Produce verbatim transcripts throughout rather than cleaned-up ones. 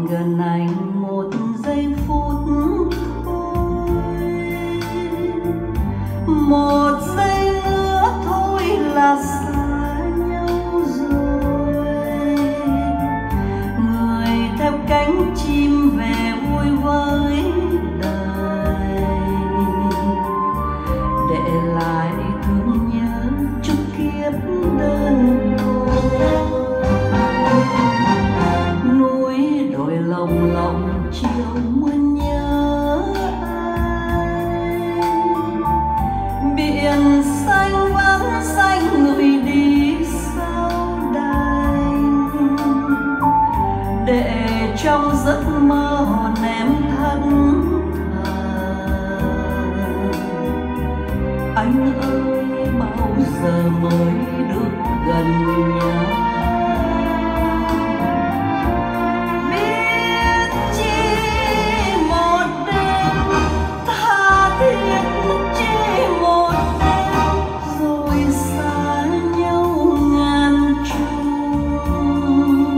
gần anh một giây phút thôi, một giây nữa thôi là xa nhau rồi. Người theo cánh chim về vui với đời, để lại thương nhớ chút kiếp đơn côi. Núi đồi lồng lộng chiều mưa nhớ ai, biển xanh vắng xanh người đi sao đành, để trong giấc mơ hồn em thẫn thờ. Anh ơi bao giờ mới được gần nhau, biết chỉ một đêm tha thiết, chỉ một đêm rồi xa nhau ngàn trùng.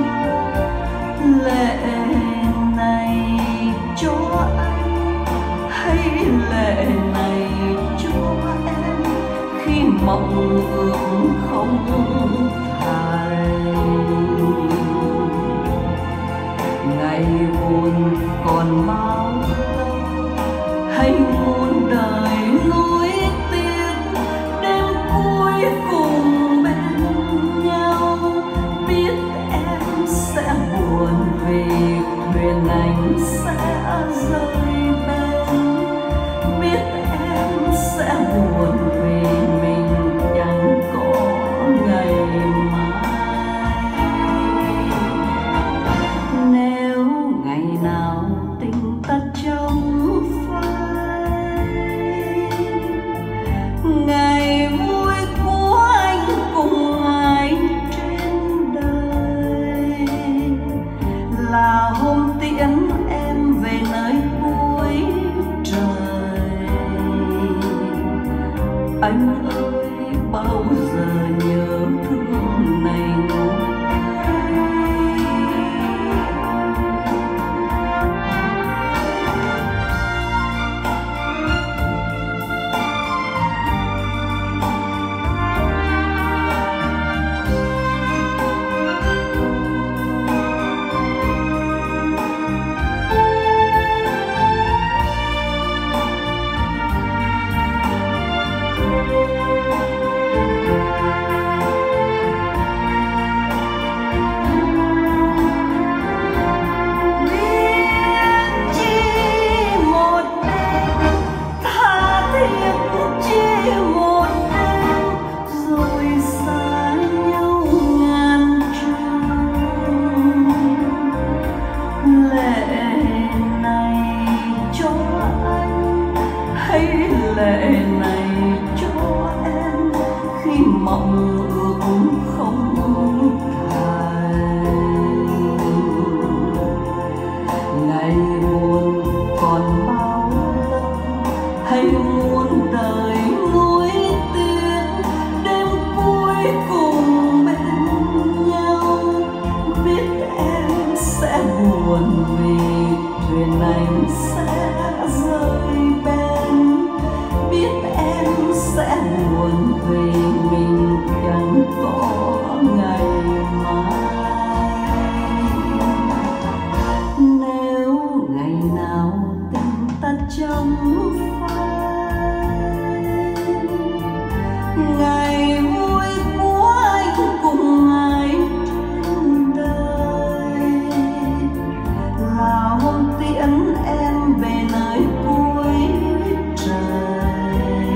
Lệ này cho anh hay lệ này cho em, khi mộng ước không thành. Ngày buồn còn bao lâu, hay muôn đời nuối tiếc, đêm cuối cùng bên nhau. Biết em sẽ buồn vì thuyền anh sẽ rơi bên, biết em sẽ buồn vì mình chẳng có ngày mai. Nếu ngày nào tình ta trong phai, ngày vui của anh cùng ai trên đời, là hôm tiễn em về nơi cuối trời. Anh ơi bao giờ nhớ thương này ngủ. Hay lệ này cho em, khi mộng ước không thành. Ngày buồn còn bao lâu, hay muôn đời nuối tiếc, đêm cuối cùng bên nhau. Biết em sẽ buồn vì thuyền anh sẽ rơi bên, biết em sẽ buồn vì mình chẳng có ngày mai. Nếu ngày nào tình ta trong phai, ngày vui của anh cùng ai trên đời, là hôm tiễn em về nơi cuối trời.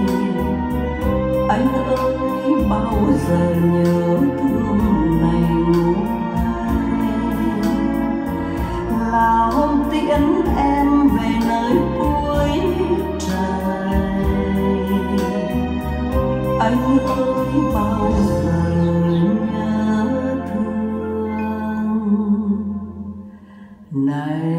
Anh ơi bao giờ nhớ thương này ngủ ai, là hôm tiễn em về nơi cuối trời. Anh ơi bao giờ nhớ thương này